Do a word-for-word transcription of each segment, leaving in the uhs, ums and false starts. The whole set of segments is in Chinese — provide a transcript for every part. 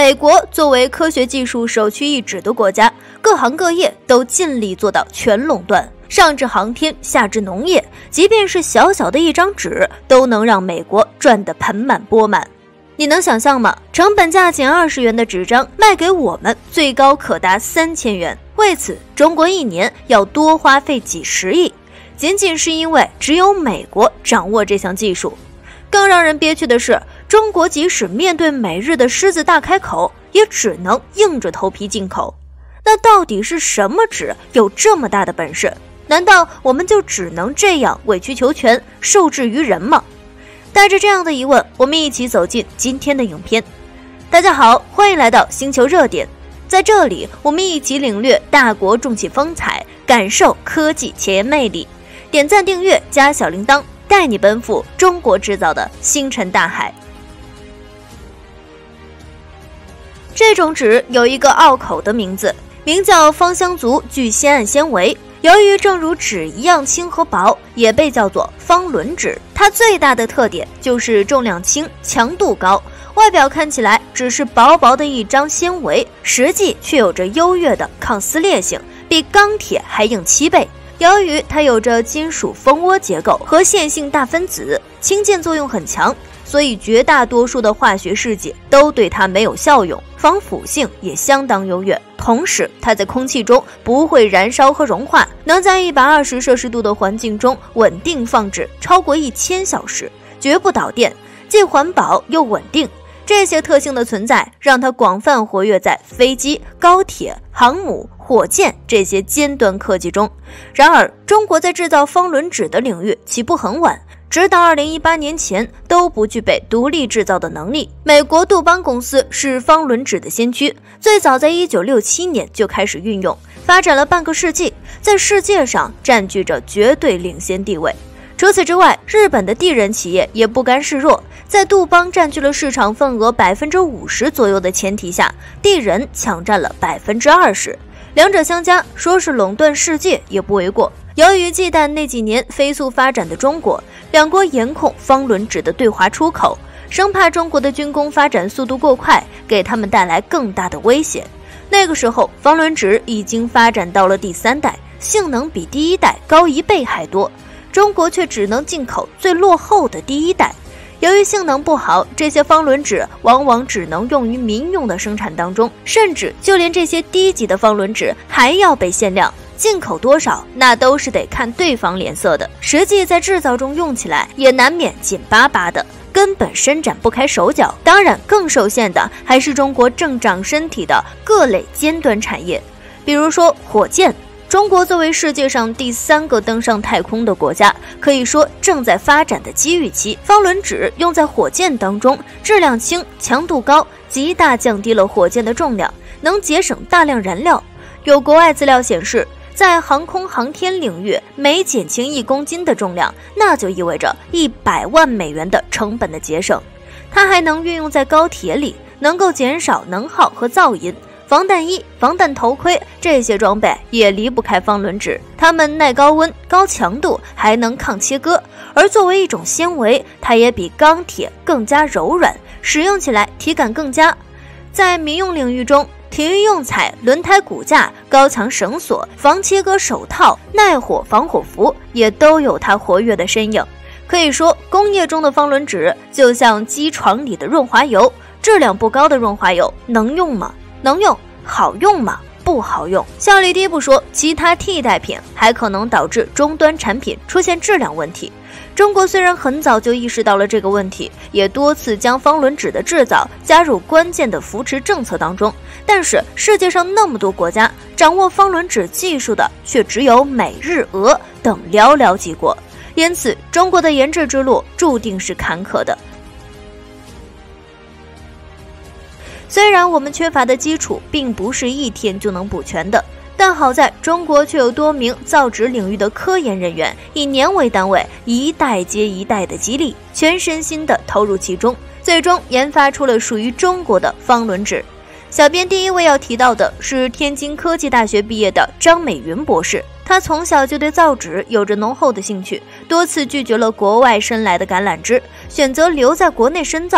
美国作为科学技术首屈一指的国家，各行各业都尽力做到全垄断，上至航天，下至农业，即便是小小的一张纸，都能让美国赚得盆满钵满。你能想象吗？成本价仅二十元的纸张卖给我们，最高可达三千元。为此，中国一年要多花费几十亿，仅仅是因为只有美国掌握这项技术。更让人憋屈的是，中国即使面对美日的狮子大开口，也只能硬着头皮进口。那到底是什么纸有这么大的本事？难道我们就只能这样委曲求全，受制于人吗？带着这样的疑问，我们一起走进今天的影片。大家好，欢迎来到星球热点，在这里我们一起领略大国重器风采，感受科技前沿魅力。点赞订阅加小铃铛，带你奔赴中国制造的星辰大海。这种纸有一个拗口的名字，名叫芳香族聚酰胺纤维。由于正如纸一样轻和薄，也被叫做芳纶纸。它最大的特点就是重量轻、强度高，外表看起来只是薄薄的一张纤维，实际却有着优越的抗撕裂性，比钢铁还硬七倍。由于它有着金属蜂窝结构和线性大分子，氢键作用很强，所以绝大多数的化学试剂都对它没有效用，防腐性也相当优越。同时，它在空气中不会燃烧和融化，能在一百二十摄氏度的环境中稳定放置超过一千小时，绝不导电，既环保又稳定。这些特性的存在，让它广泛活跃在飞机、高铁、航母、火箭这些尖端科技中。然而，中国在制造芳纶纸的领域起步很晚，直到二零一八年前都不具备独立制造的能力。美国杜邦公司是芳纶纸的先驱，最早在一九六七年就开始运用，发展了半个世纪，在世界上占据着绝对领先地位。除此之外，日本的地人企业也不甘示弱，在杜邦占据了市场份额百分之五十左右的前提下，地人抢占了百分之二十，两者相加，说是垄断世界也不为过。由于忌惮那几年飞速发展的中国，两国严控芳纶纸的对华出口，生怕中国的军工发展速度过快，给他们带来更大的威胁。那个时候，芳纶纸已经发展到了第三代，性能比第一代高一倍还多。中国却只能进口最落后的第一代，由于性能不好，这些芳纶纸往往只能用于民用的生产当中，甚至就连这些低级的芳纶纸还要被限量，进口多少那都是得看对方脸色的，实际在制造中用起来也难免紧巴巴的，根本伸展不开手脚。当然，更受限的还是中国正长身体的各类尖端产业，比如说火箭。中国作为世界上第三个登上太空的国家，可以说正在发展的机遇期。芳纶纸用在火箭当中，质量轻、强度高，极大降低了火箭的重量，能节省大量燃料。有国外资料显示，在航空航天领域，每减轻一公斤的重量，那就意味着一百万美元的成本的节省。它还能运用在高铁里，能够减少能耗和噪音。防弹衣、防弹头盔这些装备也离不开芳纶纸，它们耐高温、高强度，还能抗切割。而作为一种纤维，它也比钢铁更加柔软，使用起来体感更佳。在民用领域中，体育用材、轮胎骨架、高强绳索、防切割手套、耐火防火服也都有它活跃的身影。可以说，工业中的芳纶纸就像机床里的润滑油，质量不高的润滑油能用吗？能用，好用吗？不好用。效率低不说，其他替代品还可能导致终端产品出现质量问题。中国虽然很早就意识到了这个问题，也多次将芳纶纸的制造加入关键的扶持政策当中，但是世界上那么多国家，掌握芳纶纸技术的却只有美、日、俄等寥寥几国，因此中国的研制之路注定是坎坷的。虽然我们缺乏的基础并不是一天就能补全的，但好在中国却有多名造纸领域的科研人员以年为单位，一代接一代的激励，全身心地投入其中，最终研发出了属于中国的芳纶纸。小编第一位要提到的是天津科技大学毕业的张美云博士，他从小就对造纸有着浓厚的兴趣，多次拒绝了国外伸来的橄榄枝，选择留在国内深造。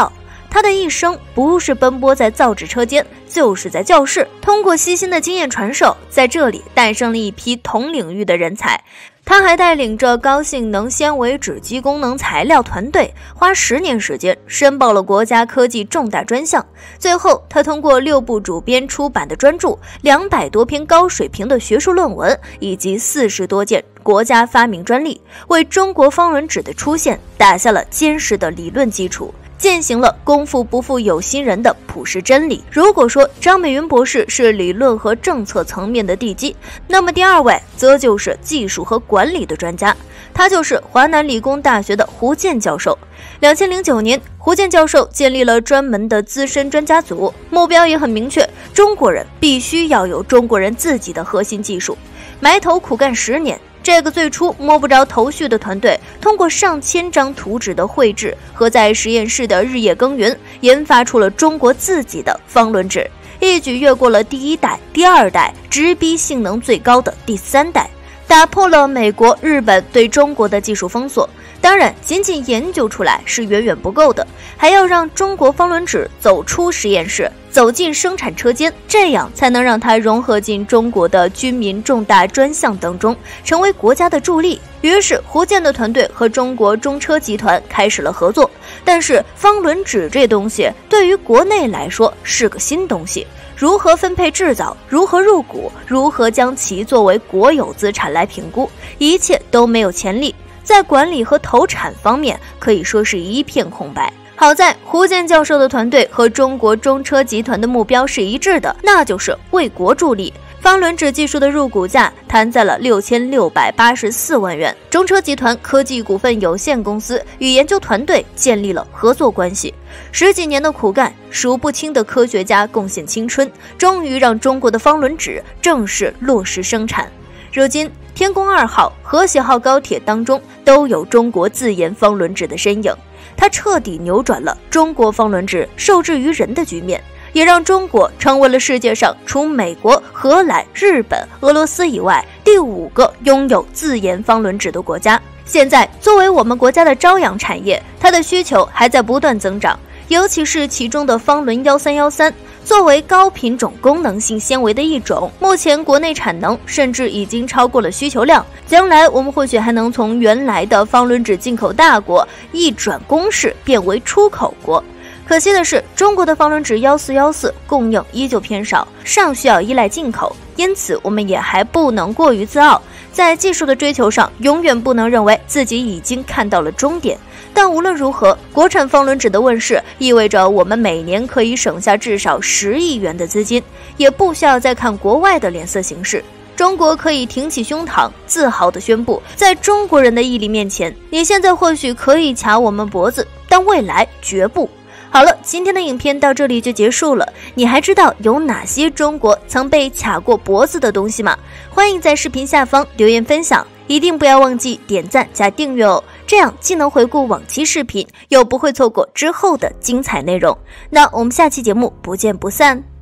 他的一生不是奔波在造纸车间，就是在教室，通过悉心的经验传授，在这里诞生了一批同领域的人才。他还带领着高性能纤维纸基功能材料团队，花十年时间申报了国家科技重大专项。最后，他通过六部主编出版的专著、两百多篇高水平的学术论文以及四十多件国家发明专利，为中国方轮纸的出现打下了坚实的理论基础，践行了功夫不负有心人的普世真理。如果说张美云博士是理论和政策层面的地基，那么第二位则就是技术和管理的专家，他就是华南理工大学的胡健教授。两千零九年，胡健教授建立了专门的资深专家组，目标也很明确，中国人必须要有中国人自己的核心技术。埋头苦干十年，这个最初摸不着头绪的团队，通过上千张图纸的绘制和在实验室的日夜耕耘，研发出了中国自己的方轮纸，一举越过了第一代、第二代，直逼性能最高的第三代，打破了美国、日本对中国的技术封锁。当然，仅仅研究出来是远远不够的，还要让中国方轮纸走出实验室，走进生产车间，这样才能让它融合进中国的军民重大专项当中，成为国家的助力。于是，胡健的团队和中国中车集团开始了合作。但是，方轮纸这东西对于国内来说是个新东西，如何分配制造，如何入股，如何将其作为国有资产来评估，一切都没有潜力。在管理和投产方面可以说是一片空白。好在胡健教授的团队和中国中车集团的目标是一致的，那就是为国助力。方轮纸技术的入股价谈在了六千六百八十四万元。中车集团科技股份有限公司与研究团队建立了合作关系，十几年的苦干，数不清的科学家贡献青春，终于让中国的方轮纸正式落实生产。如今，天宫二号、和谐号高铁当中都有中国自研方轮纸的身影，它彻底扭转了中国方轮纸受制于人的局面，也让中国成为了世界上除美国、荷兰、日本、俄罗斯以外第五个拥有自研方轮纸的国家。现在，作为我们国家的朝阳产业，它的需求还在不断增长，尤其是其中的方轮一三一三。作为高品种功能性纤维的一种，目前国内产能甚至已经超过了需求量。将来我们或许还能从原来的方轮纸进口大国一转攻势，变为出口国。可惜的是，中国的方轮纸一四一四供应依旧偏少，尚需要依赖进口，因此我们也还不能过于自傲，在技术的追求上永远不能认为自己已经看到了终点。但无论如何，国产方轮纸的问世意味着我们每年可以省下至少十亿元的资金，也不需要再看国外的脸色行事。中国可以挺起胸膛，自豪地宣布，在中国人的毅力面前，你现在或许可以卡我们脖子，但未来绝不。好了，今天的影片到这里就结束了。你还知道有哪些中国曾被卡过脖子的东西吗？欢迎在视频下方留言分享，一定不要忘记点赞加订阅哦，这样既能回顾往期视频，又不会错过之后的精彩内容。那我们下期节目不见不散。